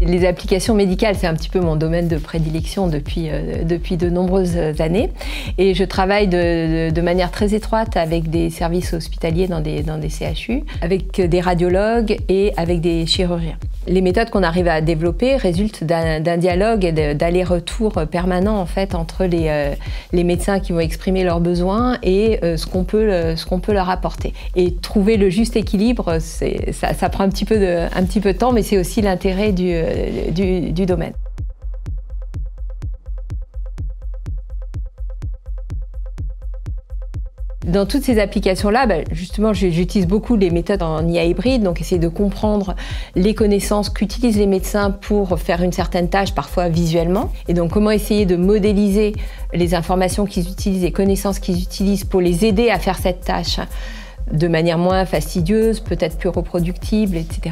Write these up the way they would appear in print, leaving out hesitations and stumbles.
Les applications médicales, c'est un petit peu mon domaine de prédilection depuis de nombreuses années. Et je travaille de manière très étroite avec des services hospitaliers dans des CHU, avec des radiologues et avec des chirurgiens. Les méthodes qu'on arrive à développer résultent d'un dialogue et d'aller-retour permanent en fait, entre les médecins qui vont exprimer leurs besoins et ce qu'on peut leur apporter. Et trouver le juste équilibre, ça prend un petit peu de temps, mais c'est aussi l'intérêt du domaine. Dans toutes ces applications-là, justement, j'utilise beaucoup les méthodes en IA hybride, donc essayer de comprendre les connaissances qu'utilisent les médecins pour faire une certaine tâche, parfois visuellement. Et donc, comment essayer de modéliser les informations qu'ils utilisent, les connaissances qu'ils utilisent pour les aider à faire cette tâche de manière moins fastidieuse, peut-être plus reproductible, etc.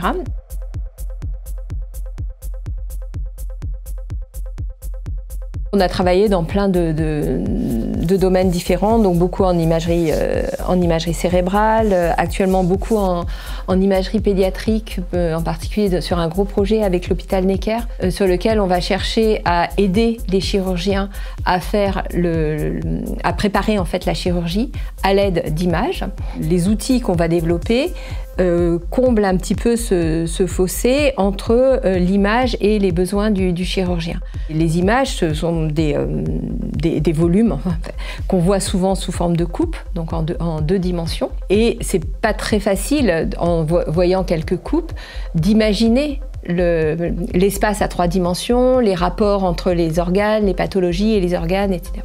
On a travaillé dans plein de domaines différents, donc beaucoup en imagerie cérébrale, actuellement beaucoup en imagerie pédiatrique, en particulier sur un gros projet avec l'hôpital Necker, sur lequel on va chercher à aider les chirurgiens à préparer en fait la chirurgie à l'aide d'images. Les outils qu'on va développer comble un petit peu ce fossé entre l'image et les besoins du chirurgien. Les images, ce sont des volumes qu'on voit souvent sous forme de coupe, donc en deux dimensions. Et c'est pas très facile, en voyant quelques coupes, d'imaginer l'espace à 3 dimensions, les rapports entre les organes, les pathologies et les organes, etc.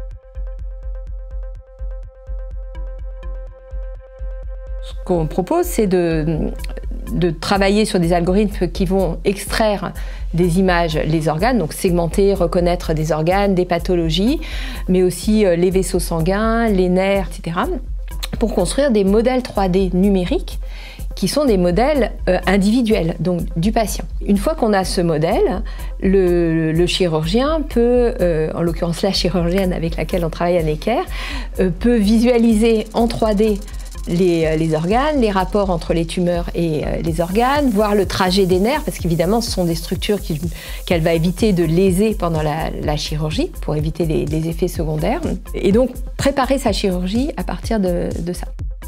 Ce qu'on propose, c'est de travailler sur des algorithmes qui vont extraire des images, les organes, donc segmenter, reconnaître des organes, des pathologies, mais aussi les vaisseaux sanguins, les nerfs, etc., pour construire des modèles 3D numériques qui sont des modèles individuels, donc du patient. Une fois qu'on a ce modèle, le chirurgien peut, en l'occurrence la chirurgienne avec laquelle on travaille à Necker, peut visualiser en 3D les organes, les rapports entre les tumeurs et les organes, voir le trajet des nerfs, parce qu'évidemment ce sont des structures qu'elle va éviter de léser pendant la chirurgie, pour éviter les effets secondaires, et donc préparer sa chirurgie à partir de ça.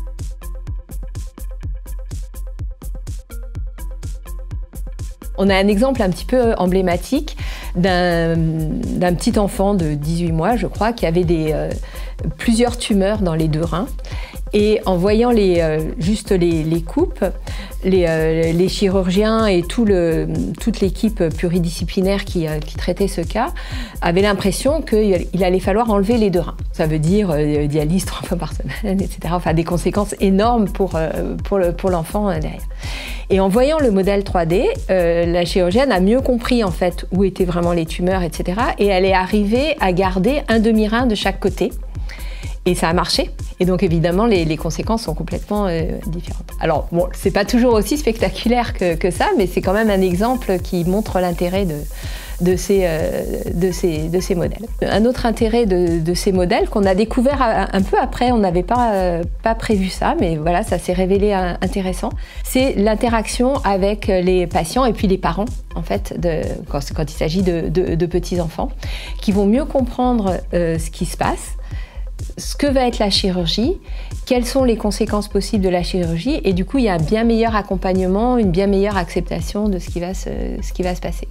On a un exemple un petit peu emblématique d'un petit enfant de 18 mois, je crois, qui avait plusieurs tumeurs dans les 2 reins. Et en voyant juste les coupes, les chirurgiens et toute l'équipe pluridisciplinaire qui traitait ce cas avaient l'impression qu'il allait falloir enlever les 2 reins. Ça veut dire dialyse 3 fois par semaine, etc. Enfin, des conséquences énormes pour l'enfant derrière. Et en voyant le modèle 3D, la chirurgienne a mieux compris en fait où étaient vraiment les tumeurs, etc. Et elle est arrivée à garder un demi-rein de chaque côté. Et ça a marché. Et donc évidemment, les conséquences sont complètement différentes. Alors bon, c'est pas toujours aussi spectaculaire que ça, mais c'est quand même un exemple qui montre l'intérêt de ces modèles. Un autre intérêt de ces modèles qu'on a découvert un peu après, on n'avait pas prévu ça, mais voilà, ça s'est révélé intéressant, c'est l'interaction avec les patients et puis les parents, en fait, quand il s'agit de petits-enfants, qui vont mieux comprendre ce qui se passe, ce que va être la chirurgie, quelles sont les conséquences possibles de la chirurgie, et du coup il y a un bien meilleur accompagnement, une bien meilleure acceptation de ce qui va se passer.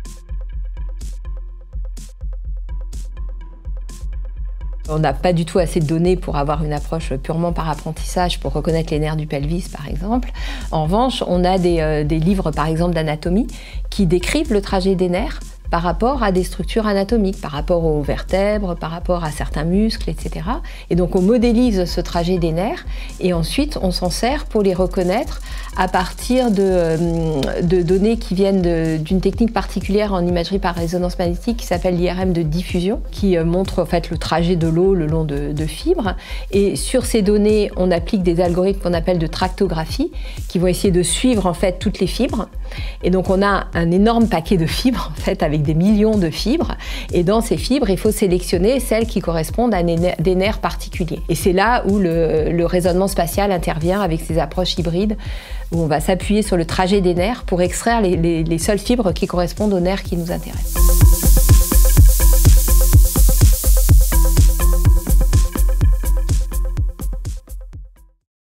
On n'a pas du tout assez de données pour avoir une approche purement par apprentissage pour reconnaître les nerfs du pelvis, par exemple. En revanche, on a des livres, par exemple, d'anatomie qui décrivent le trajet des nerfs par rapport à des structures anatomiques, par rapport aux vertèbres, par rapport à certains muscles, etc. Et donc on modélise ce trajet des nerfs et ensuite on s'en sert pour les reconnaître à partir de données qui viennent d'une technique particulière en imagerie par résonance magnétique qui s'appelle l'IRM de diffusion, qui montre en fait le trajet de l'eau le long de fibres. Et sur ces données, on applique des algorithmes qu'on appelle de tractographie, qui vont essayer de suivre en fait toutes les fibres. Et donc on a un énorme paquet de fibres en fait avec avec des millions de fibres. Et dans ces fibres, il faut sélectionner celles qui correspondent à des nerfs particuliers. Et c'est là où le raisonnement spatial intervient avec ces approches hybrides, où on va s'appuyer sur le trajet des nerfs pour extraire les seules fibres qui correspondent aux nerfs qui nous intéressent.